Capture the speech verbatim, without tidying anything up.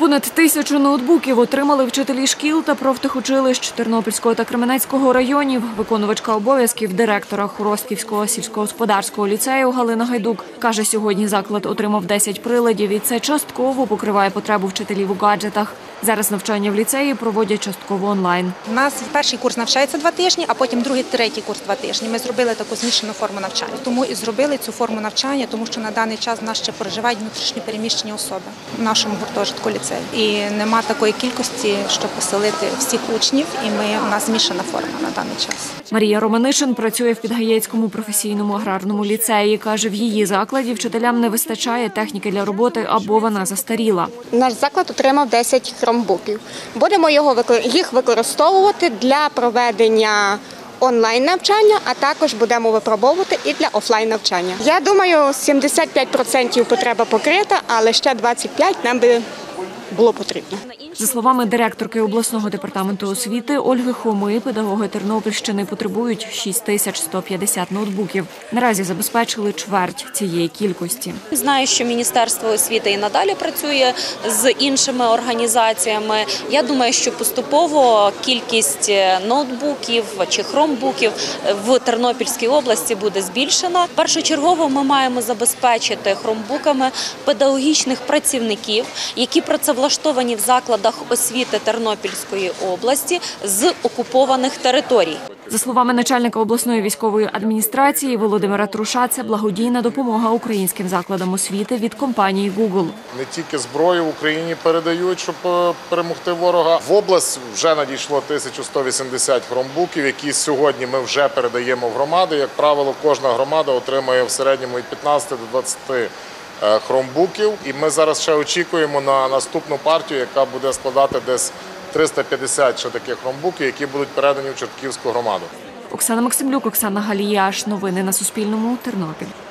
Понад тисячу ноутбуків отримали вчителі шкіл та профтехучилищ Тернопільського та Кременецького районів. Виконувачка обов'язків директора Хоростківського сільськогосподарського ліцею Галина Гайдук каже, сьогодні заклад отримав десять приладів і це частково покриває потребу вчителів у гаджетах. Зараз навчання в ліцеї проводять частково онлайн. У нас перший курс навчається два тижні, а потім другий, третій курс два тижні. Ми зробили таку змішану форму навчання. Тому і зробили цю форму навчання, тому що на даний час в нас ще проживають внутрішньо переміщені особи в нашому гуртожитку ліцею. І нема такої кількості, щоб поселити всіх учнів, і ми, у нас змішана форма на даний час. Марія Романишин працює в Підгаєцькому професійному аграрному ліцеї. Каже, в її закладі вчителям не вистачає техніки для роботи або вона застаріла. Наш заклад отримав десять хромбуків. Будемо його, їх використовувати для проведення онлайн-навчання, а також будемо випробовувати і для офлайн-навчання. Я думаю, сімдесят п'ять відсотків потреба покрита, але ще двадцять п'ять відсотків нам би було потрібно. За словами директорки обласного департаменту освіти Ольги Хоми, педагоги Тернопільщини потребують шість тисяч сто п'ятдесят ноутбуків. Наразі забезпечили чверть цієї кількості. Знаю, що Міністерство освіти і надалі працює з іншими організаціями. Я думаю, що поступово кількість ноутбуків чи хромбуків в Тернопільській області буде збільшена. Першочергово ми маємо забезпечити хромбуками педагогічних працівників, які працевлаштовані в закладах освіти Тернопільської області з окупованих територій. За словами начальника обласної військової адміністрації Володимира Труша, це благодійна допомога українським закладам освіти від компанії Google. Не тільки зброю в Україні передають, щоб перемогти ворога. В область вже надійшло тисяча сто вісімдесят хромбуків, які сьогодні ми вже передаємо в громади. Як правило, кожна громада отримує в середньому від п'ятнадцяти до двадцяти хромбуків. І ми зараз ще очікуємо на наступну партію, яка буде складати десь триста п'ятдесят ще таких хромбуків, які будуть передані в Чортківську громаду. Оксана Максимлюк, Оксана Галіяш. Новини на Суспільному. Тернопіль.